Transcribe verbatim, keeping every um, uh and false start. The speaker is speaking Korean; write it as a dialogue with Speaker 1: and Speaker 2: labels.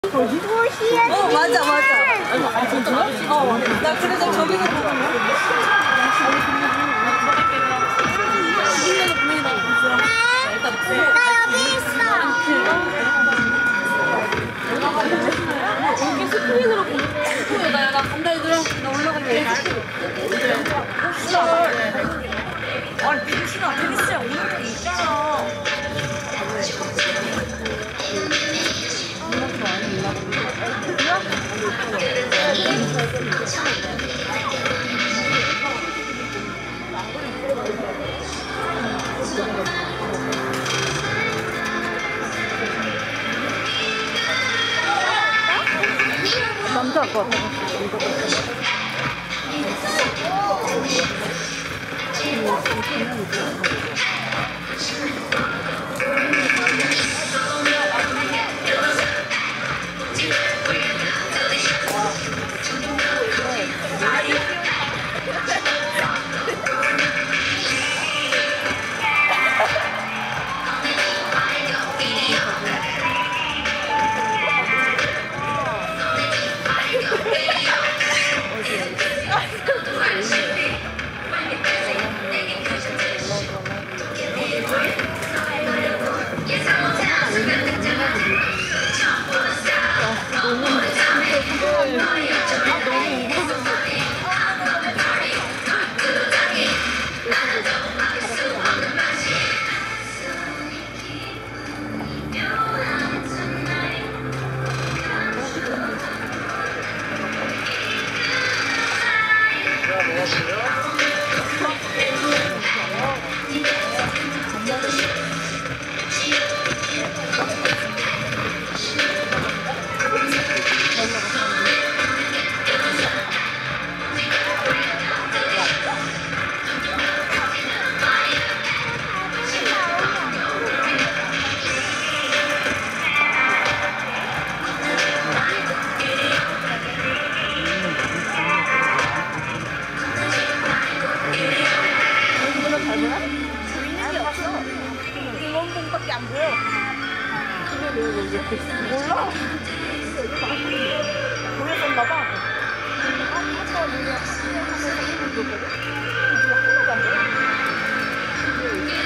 Speaker 1: 어 맞아 맞아. 아 진짜? 어. 나 그래서 저기서 보고.
Speaker 2: 나 여기 있어.
Speaker 1: 여기 스크린으로 보는 나 나 간다 얘들아. 나 올라갈래. 아니 테니스나 테니스야 오늘 있잖아.
Speaker 3: 남자일 것 같아.
Speaker 1: 밖에 안 보여. 몰라. 보였었나봐. 아까 우리가 하면서 일본 줬거든? 이거 하나도 안 보여.